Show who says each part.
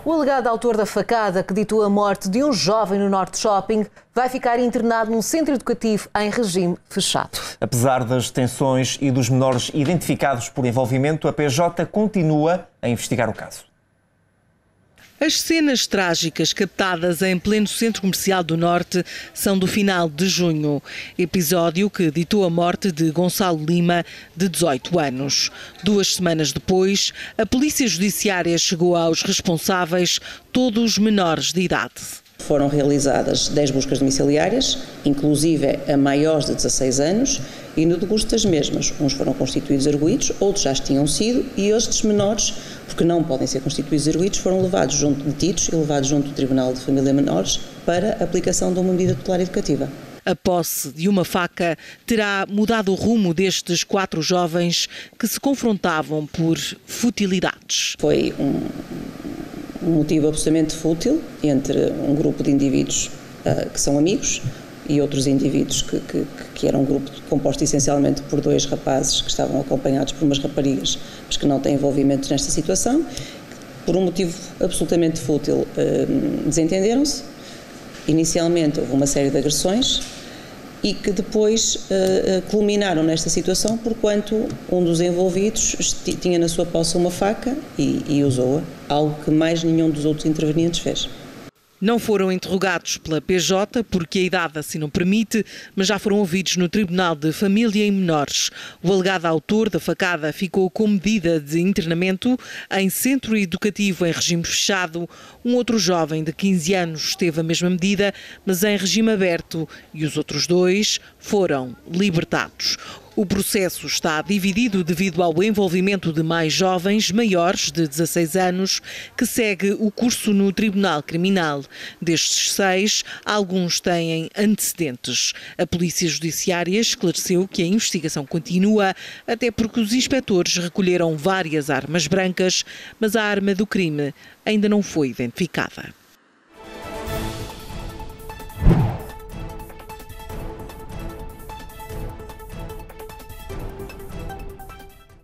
Speaker 1: O alegado autor da facada que ditou a morte de um jovem no Norte Shopping vai ficar internado num centro educativo em regime fechado.
Speaker 2: Apesar das detenções e dos menores identificados por envolvimento, a PJ continua a investigar o caso.
Speaker 3: As cenas trágicas captadas em pleno centro comercial do Norte são do final de junho. Episódio que ditou a morte de Gonçalo Lima, de 18 anos. 2 semanas depois, a Polícia Judiciária chegou aos responsáveis, todos menores de idade.
Speaker 4: Foram realizadas 10 buscas domiciliárias, inclusive a maiores de 16 anos, e no decurso das mesmas, uns foram constituídos arguidos, outros já tinham sido, e estes menores, porque não podem ser constituídos arguidos, foram levados detidos e levados junto do Tribunal de Família Menores para a aplicação de uma medida tutelar educativa.
Speaker 3: A posse de uma faca terá mudado o rumo destes 4 jovens que se confrontavam por futilidades.
Speaker 4: Foi um motivo absolutamente fútil entre um grupo de indivíduos que são amigos e outros indivíduos que eram um grupo composto essencialmente por 2 rapazes que estavam acompanhados por umas raparigas, mas que não têm envolvimento nesta situação. Por um motivo absolutamente fútil, desentenderam-se. Inicialmente houve uma série de agressões e que depois culminaram nesta situação porquanto um dos envolvidos tinha na sua posse uma faca e usou-a, algo que mais nenhum dos outros intervenientes fez.
Speaker 3: Não foram interrogados pela PJ porque a idade assim não permite, mas já foram ouvidos no Tribunal de Família e Menores. O alegado autor da facada ficou com medida de internamento em centro educativo em regime fechado. Um outro jovem de 15 anos teve a mesma medida, mas em regime aberto, e os outros 2 foram libertados. O processo está dividido devido ao envolvimento de mais jovens, maiores de 16 anos, que segue o curso no Tribunal Criminal. Destes 6, alguns têm antecedentes. A Polícia Judiciária esclareceu que a investigação continua, até porque os inspectores recolheram várias armas brancas, mas a arma do crime ainda não foi identificada.